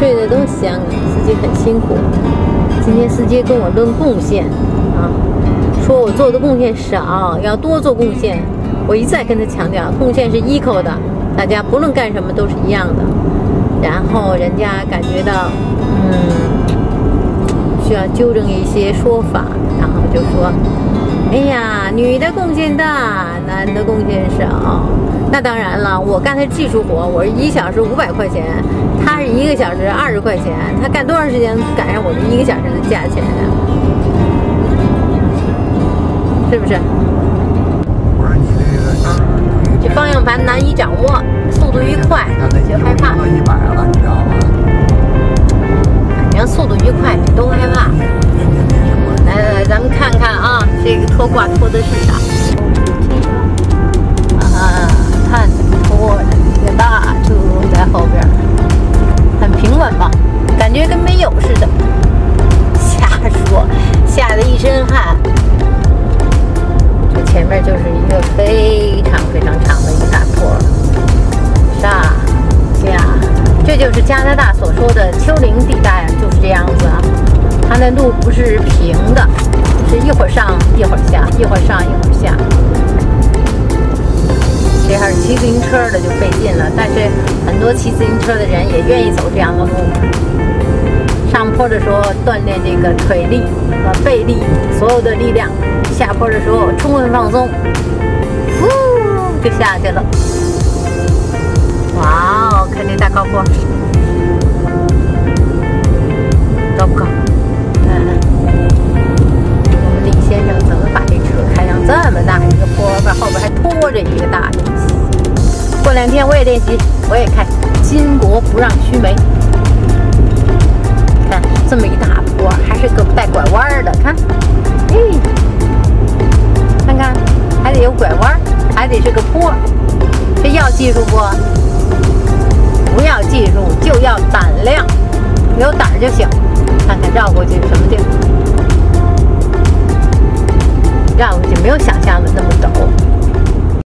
睡得多香啊！司机很辛苦。今天司机跟我论贡献啊，说我做的贡献少，要多做贡献。我一再跟他强调，贡献是equal的，大家不论干什么都是一样的。然后人家感觉到，需要纠正一些说法，然后就说：“哎呀，女的贡献大，男的贡献少。”那当然了，我干的是技术活，我是1小时500块钱，他是1个小时20块钱，他干多长时间赶上我这1个小时的价钱呀？是不是？ 我说你这这方向盘难以掌握，速度一快就害怕。 100了，你知道吗？ 反正速度一快都害怕。来，咱们看看啊，这个拖挂拖的是啥？看拖着一个大车在后边，很平稳吧？感觉跟没有似的。瞎说，吓得一身汗。这前面就是一个非常非常长的一个大坡，上下，这就是加拿大所说的丘陵地带，就是这样子啊。它的路不是平的，是一会儿上一会儿下，一会儿上一会儿下。这要是骑自行车的就费劲了，但是很多骑自行车的人也愿意走这样的路。上坡的时候锻炼这个腿力和背力，所有的力量；下坡的时候充分放松，呼就下去了。哇哦，看这大高坡，高不高？我们李先生怎么把这车开上这么大一个坡，后边还拖着一个大东西？过2天我也练习，我也开。巾帼不让须眉。看这么一大坡，还是个带拐弯的，看，看看，还得有拐弯，还得是个坡。这要技术不？不要技术，就要胆量，有胆就行。看看绕过去什么地儿？绕过去没有想象的那么陡。